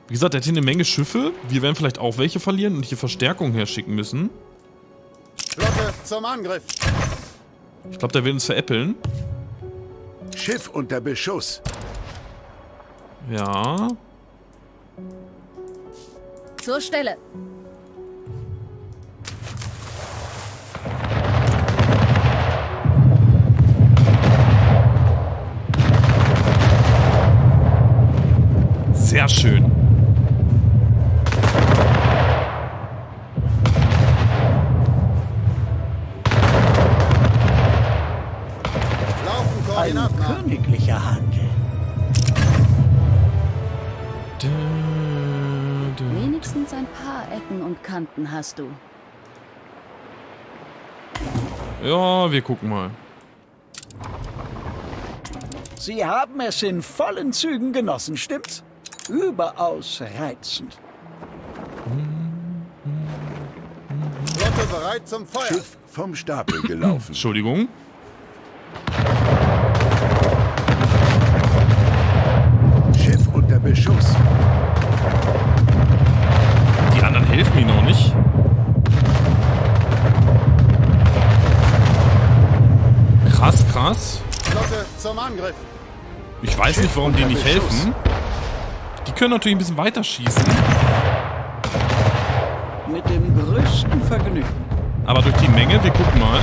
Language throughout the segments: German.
Wie gesagt, der hat hier eine Menge Schiffe. Wir werden vielleicht auch welche verlieren und hier Verstärkung herschicken müssen. Flotte zum Angriff. Ich glaube, der will uns veräppeln. Schiff unter Beschuss. Ja. Zur Stelle. Sehr schön. Laufen Ein Koordinaten an. königlicher Handel. Wenigstens ein paar Ecken und Kanten hast du. Ja, wir gucken mal. Sie haben es in vollen Zügen genossen, stimmt's? Überaus reizend. Flotte bereit zum Feuer. Schiff vom Stapel gelaufen. Entschuldigung. Schiff unter Beschuss. Die anderen helfen mir noch nicht. Krass, krass. Flotte zum Angriff. Ich weiß nicht, warum die nicht helfen. Die können natürlich ein bisschen weiter schießen. Mit dem größten Vergnügen. Aber durch die Menge, wir gucken mal.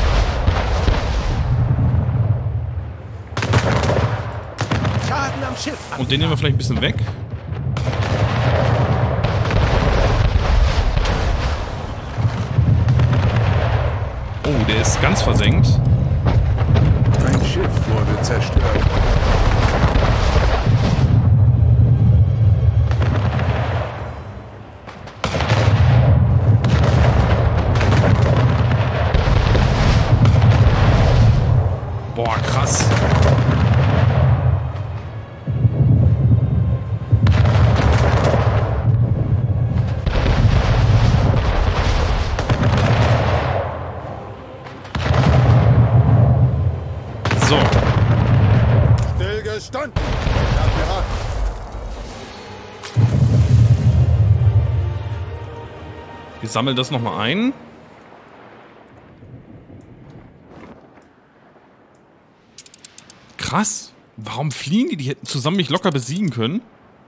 Schaden am Schiff. Und den nehmen wir vielleicht ein bisschen weg. Oh, der ist ganz versenkt. Ein Schiff wurde zerstört. Boah, krass. So. Stillgestanden. Admiral. Wir sammeln das nochmal ein. Krass. Warum fliehen die? Die hätten zusammen mich locker besiegen können.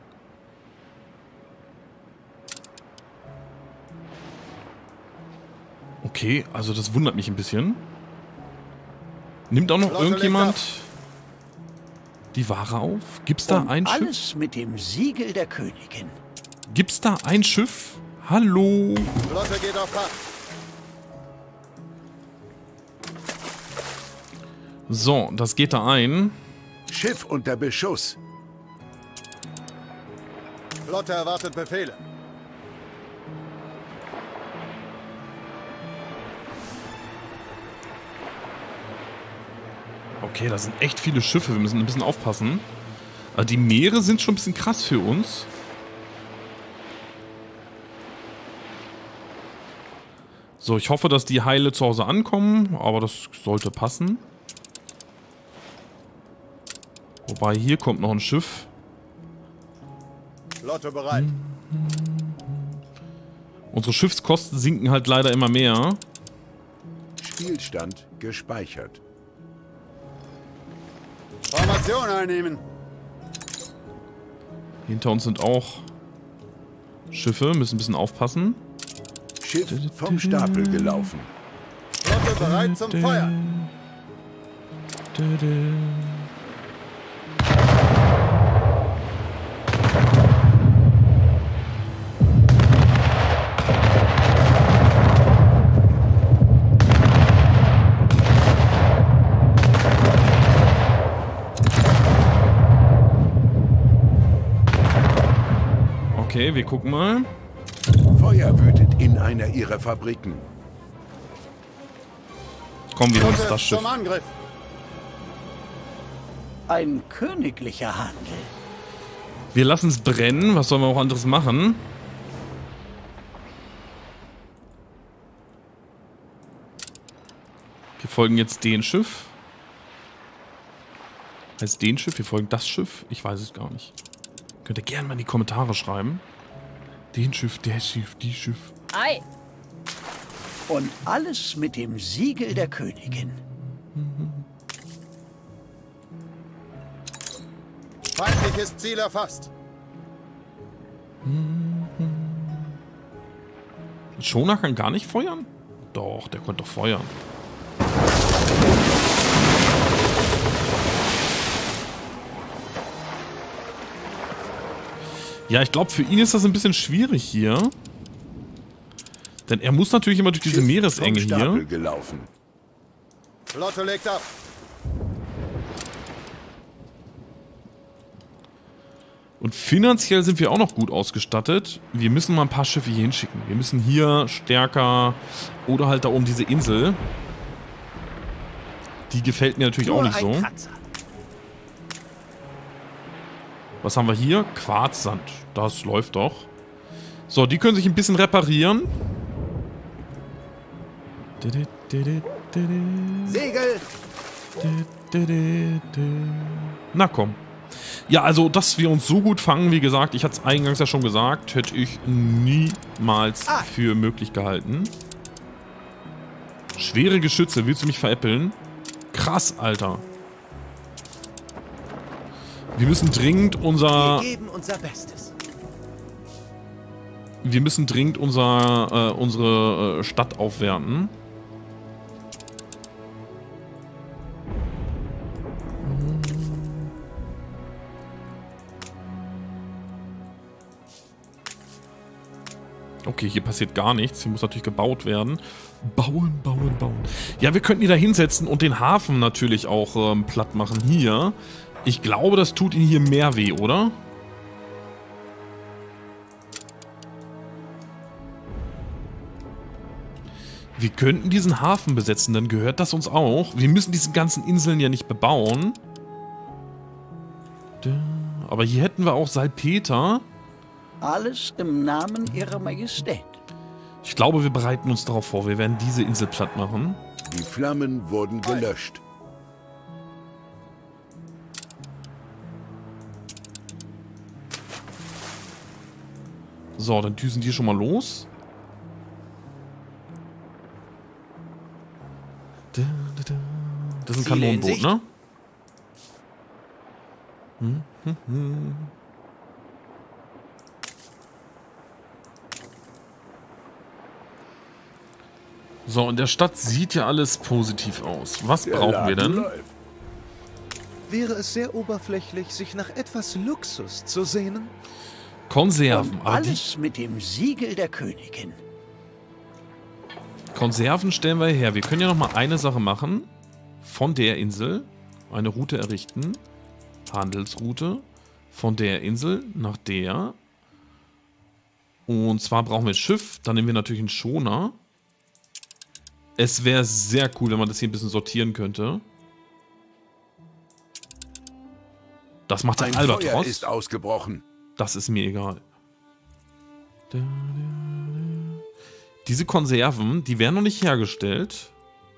Okay, also das wundert mich ein bisschen. Nimmt auch noch Flotte irgendjemand legt die Ware auf? Gibt's da Und ein Schiff? alles mit dem Siegel der Königin. Gibt's da ein Schiff? Hallo? Flotte geht auf Fahrt. So, das geht da ein. Schiff unter Beschuss. Flotte erwartet Befehle. Okay, das sind echt viele Schiffe. Wir müssen ein bisschen aufpassen. Aber die Meere sind schon ein bisschen krass für uns. So, ich hoffe, dass die heile zu Hause ankommen. Aber das sollte passen. Wobei, hier kommt noch ein Schiff. Flotte bereit. Unsere Schiffskosten sinken halt leider immer mehr. Spielstand gespeichert. Formation einnehmen. Hinter uns sind auch Schiffe. Müssen ein bisschen aufpassen. Schiff vom Stapel gelaufen. Flotte bereit zum Feuer. Okay, wir gucken mal. Feuer wütet in einer ihrer Fabriken. Komm, wir holen uns Flotte das Schiff. zum Angriff. Ein königlicher Handel. Wir lassen es brennen. Was sollen wir auch anderes machen? Wir folgen jetzt den Schiff. Heißt den Schiff? Wir folgen das Schiff? Ich weiß es gar nicht. Könnt ihr gerne mal in die Kommentare schreiben. Den Schiff, der Schiff, die Schiff. Ei! Und alles mit dem Siegel der Königin. Feindliches Ziel erfasst. Schoner kann gar nicht feuern? Doch, der konnte doch feuern. Ja, ich glaube, für ihn ist das ein bisschen schwierig hier. Denn er muss natürlich immer durch diese Meeresenge hier. Gelaufen. Flotte legt ab. Und finanziell sind wir auch noch gut ausgestattet. Wir müssen mal ein paar Schiffe hier hinschicken. Wir müssen hier stärker oder halt da oben diese Insel. Die gefällt mir natürlich auch nicht so. Was haben wir hier? Quarzsand. Das läuft doch. So, die können sich ein bisschen reparieren. Segel! Na komm. Ja, also, dass wir uns so gut fangen, wie gesagt, ich hatte es eingangs ja schon gesagt, hätte ich niemals für möglich gehalten. Schwere Geschütze, willst du mich veräppeln? Krass, Alter. Wir müssen dringend unser... Wir geben unser Bestes. Wir müssen dringend unsere Stadt aufwerten. Okay, hier passiert gar nichts. Hier muss natürlich gebaut werden. Bauen, bauen, bauen. Ja, wir könnten die da hinsetzen und den Hafen natürlich auch platt machen. Hier. Ich glaube, das tut ihnen hier mehr weh, oder? Wir könnten diesen Hafen besetzen, dann gehört das uns auch. Wir müssen diese ganzen Inseln ja nicht bebauen. Aber hier hätten wir auch Salpeter. Alles im Namen ihrer Majestät. Ich glaube, wir bereiten uns darauf vor. Wir werden diese Insel platt machen. Die Flammen wurden gelöscht. So, dann düsen die schon mal los. Das ist ein Ziele in Kanonenboot, Sicht. ne? So, in der Stadt sieht ja alles positiv aus. Was brauchen wir denn? Wäre es sehr oberflächlich, sich nach etwas Luxus zu sehnen? Konserven. Und Aber die alles mit dem Siegel der Königin. Konserven stellen wir her. Wir können ja noch mal eine Sache machen. Von der Insel eine Route errichten. Handelsroute. Von der Insel nach der. Und zwar brauchen wir ein Schiff. Dann nehmen wir natürlich einen Schoner. Es wäre sehr cool, wenn man das hier ein bisschen sortieren könnte. Das macht der Ein Feuer Albatros. ist ausgebrochen. Das ist mir egal. Diese Konserven, die werden noch nicht hergestellt.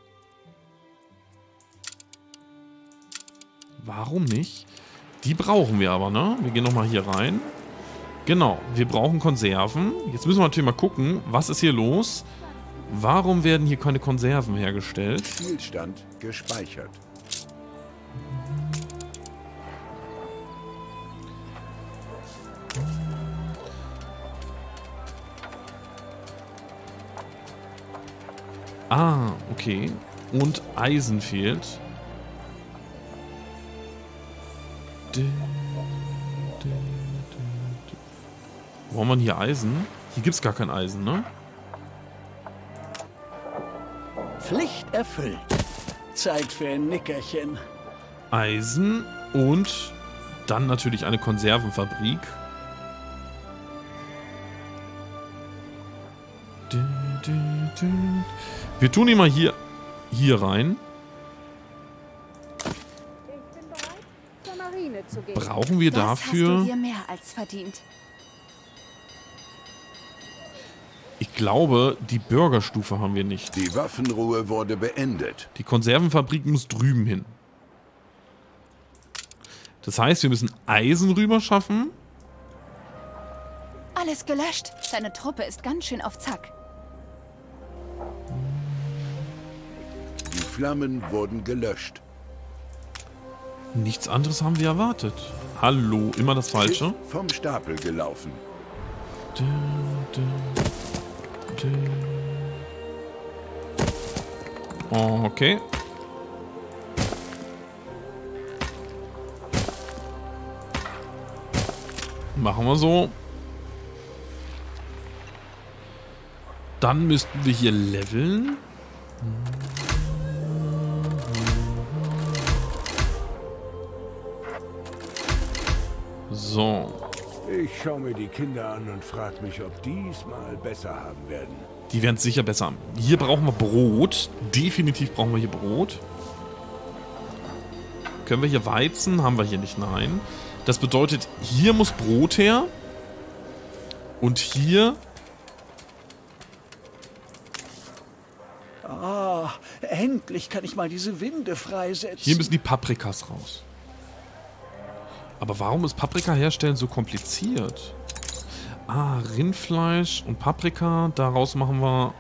Warum nicht? Die brauchen wir aber, ne? Wir gehen nochmal hier rein. Genau, wir brauchen Konserven. Jetzt müssen wir natürlich mal gucken, was ist hier los? Warum werden hier keine Konserven hergestellt? Spielstand gespeichert. Ah, okay. Und Eisen fehlt. Wo haben wir hier Eisen? Hier gibt es gar kein Eisen, ne? Pflicht erfüllt. Zeit für ein Nickerchen. Eisen und dann natürlich eine Konservenfabrik. Wir tun ihn mal hier rein. Ich bin bereit, zur Marine zu gehen. Brauchen wir Das hast dafür... du dir mehr als verdient. Ich glaube, die Bürgerstufe haben wir nicht. Die Waffenruhe wurde beendet. Die Konservenfabrik muss drüben hin. Das heißt, wir müssen Eisen rüber schaffen. Alles gelöscht. Seine Truppe ist ganz schön auf Zack. Die Flammen wurden gelöscht. Nichts anderes haben wir erwartet. Hallo, immer das Falsche. Schiff vom Stapel gelaufen. Okay. Machen wir so. Dann müssten wir hier leveln. So. Ich schaue mir die Kinder an und frage mich, ob diesmal besser haben werden. Die werden es sicher besser haben. Hier brauchen wir Brot. Definitiv brauchen wir hier Brot. Können wir hier Weizen? Haben wir hier nicht, nein. Das bedeutet, hier muss Brot her. Und hier... Ah, endlich kann ich mal diese Winde freisetzen. Hier müssen die Paprikas raus. Aber warum ist Paprika herstellen so kompliziert? Ah, Rindfleisch und Paprika. Daraus machen wir...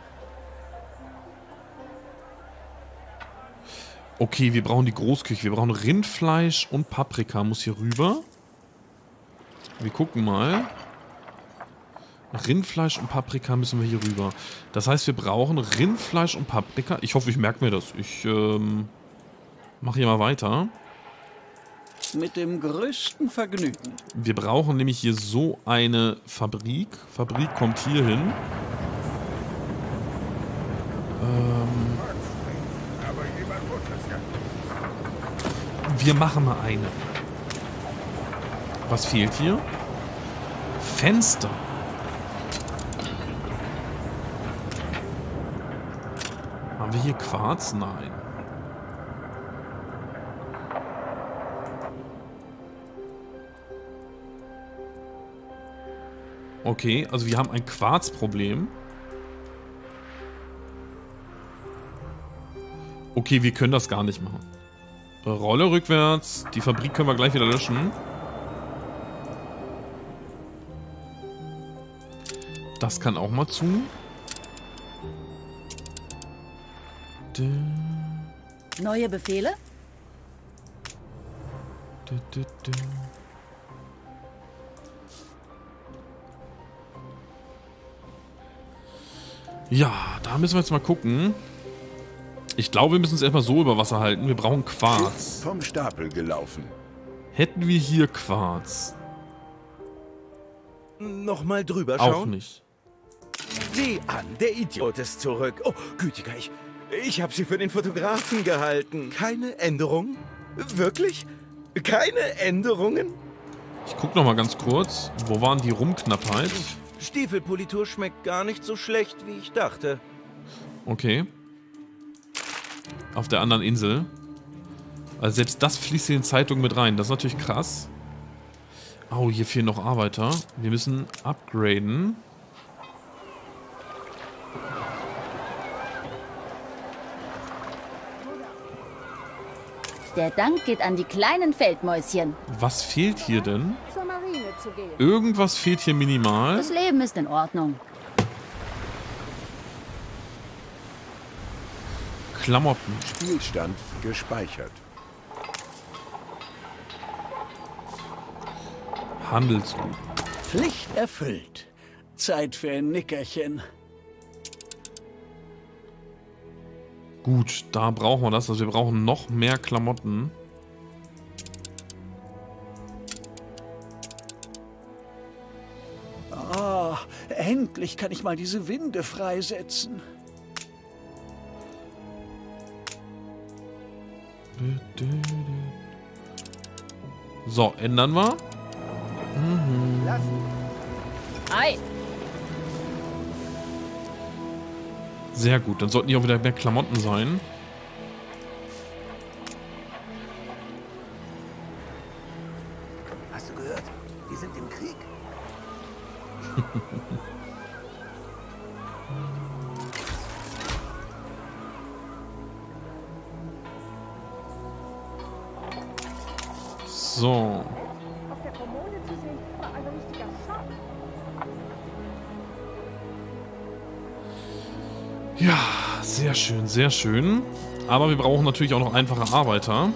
Okay, wir brauchen die Großküche. Wir brauchen Rindfleisch und Paprika. Muss hier rüber. Wir gucken mal. Rindfleisch und Paprika müssen wir hier rüber. Das heißt, wir brauchen Rindfleisch und Paprika. Ich hoffe, ich merke mir das. Ich mache hier mal weiter. Mit dem größten Vergnügen. Wir brauchen nämlich hier so eine Fabrik. Fabrik kommt hier hin. Wir machen mal eine. Was fehlt hier? Fenster. Haben wir hier Quarz? Nein. Okay, also wir haben ein Quarzproblem. Okay, wir können das gar nicht machen. Rolle rückwärts. Die Fabrik können wir gleich wieder löschen. Das kann auch mal zu. Neue Befehle? Ja, da müssen wir jetzt mal gucken. Ich glaube, wir müssen es erstmal so über Wasser halten. Wir brauchen Quarz. Schiff vom Stapel gelaufen. Hätten wir hier Quarz? Nochmal drüber Auch schauen? nicht. Sieh an, der Idiot ist zurück. Oh, gütiger, ich habe sie für den Fotografen gehalten. Keine Änderungen? Wirklich? Keine Änderungen? Ich guck noch mal ganz kurz. Wo waren die Rumknappheit? Stiefelpolitur schmeckt gar nicht so schlecht, wie ich dachte. Okay. Auf der anderen Insel. Also selbst das fließt in den Zeitungen mit rein. Das ist natürlich krass. Oh, hier fehlen noch Arbeiter. Wir müssen upgraden. Der Dank geht an die kleinen Feldmäuschen. Was fehlt hier denn? Zur Marine zu gehen. Irgendwas fehlt hier minimal. Das Leben ist in Ordnung. Klamotten. Spielstand gespeichert. Handelsgut. Pflicht erfüllt. Zeit für ein Nickerchen. Gut, da brauchen wir das. Also wir brauchen noch mehr Klamotten. Ah, endlich kann ich mal diese Winde freisetzen. So, ändern wir. Ei, Sehr gut, dann sollten hier auch wieder mehr Klamotten sein. Hast du gehört? Die sind im Krieg. So. Auf der Kommode zu sehen, war ein richtiger Schock. Ja, sehr schön, sehr schön. Aber wir brauchen natürlich auch noch einfache Arbeiter.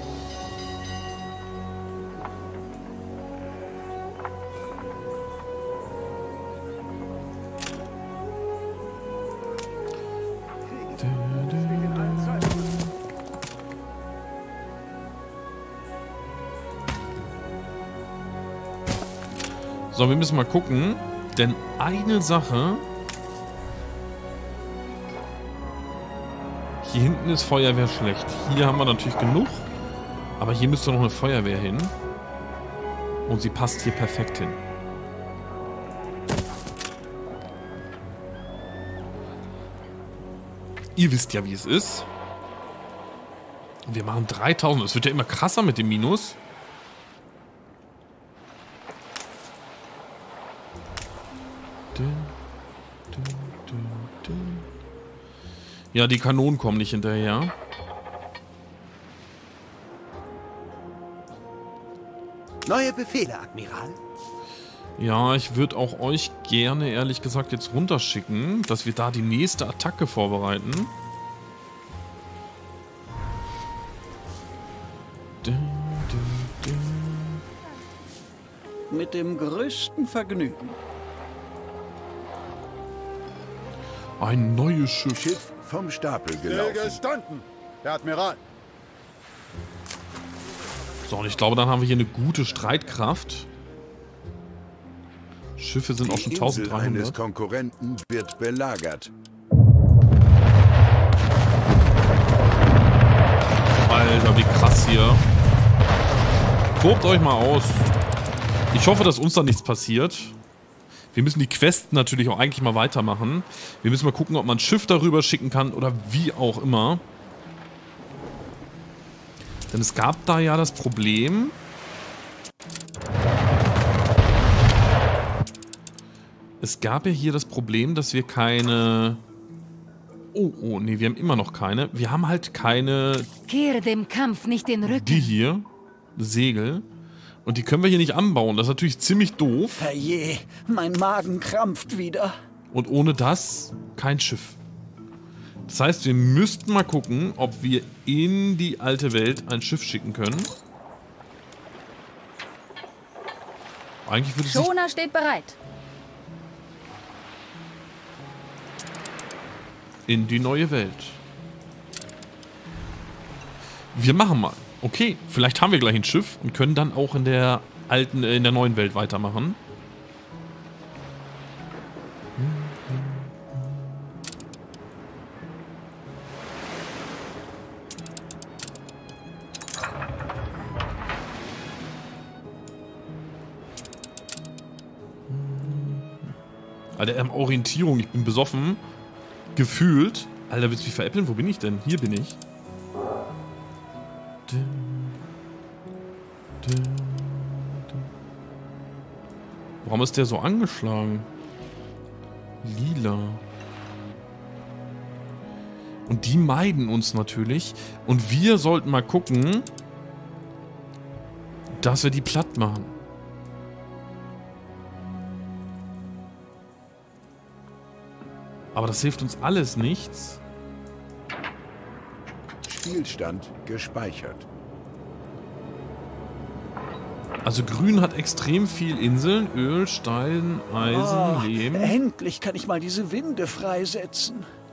So, wir müssen mal gucken, denn eine Sache... Hier hinten ist Feuerwehr schlecht. Hier haben wir natürlich genug, aber hier müsste noch eine Feuerwehr hin. Und sie passt hier perfekt hin. Ihr wisst ja, wie es ist. Wir machen 3000. Es wird ja immer krasser mit dem Minus. Ja, die Kanonen kommen nicht hinterher. Neue Befehle, Admiral. Ja, ich würde auch euch gerne, ehrlich gesagt, jetzt runterschicken, dass wir da die nächste Attacke vorbereiten. Mit dem größten Vergnügen. Ein neues Schiff. Schiff vom Stapel gelaufen. Stillgestanden, Herr Admiral. So, und ich glaube, dann haben wir hier eine gute Streitkraft. Schiffe sind auch schon Die Insel 1300. eines Konkurrenten wird belagert. Alter, wie krass hier. Tobt euch mal aus. Ich hoffe, dass uns da nichts passiert. Wir müssen die Quest natürlich auch eigentlich mal weitermachen. Wir müssen mal gucken, ob man ein Schiff darüber schicken kann oder wie auch immer. Denn es gab da ja das Problem. Es gab ja hier das Problem, dass wir keine... Oh, nee, wir haben immer noch keine. Wir haben halt keine... Kehre dem Kampf nicht den Rücken. Die hier. Segel. Und die können wir hier nicht anbauen. Das ist natürlich ziemlich doof. Herrje, mein Magen krampft wieder. Und ohne das kein Schiff. Das heißt, wir müssten mal gucken, ob wir in die alte Welt ein Schiff schicken können. Eigentlich würde es sich... Schoner steht bereit. In die neue Welt. Wir machen mal. Okay, vielleicht haben wir gleich ein Schiff und können dann auch in der alten, in der neuen Welt weitermachen. Alter, Orientierung, ich bin besoffen. Gefühlt. Alter, willst du mich veräppeln? Wo bin ich denn? Hier bin ich. Warum ist der so angeschlagen? Lila. Und die meiden uns natürlich. Und wir sollten mal gucken, dass wir die platt machen. Aber das hilft uns alles nichts. Spielstand gespeichert. Also Grün hat extrem viel Inseln, Öl, Stein, Eisen, Lehm. Endlich kann ich mal diese Winde freisetzen.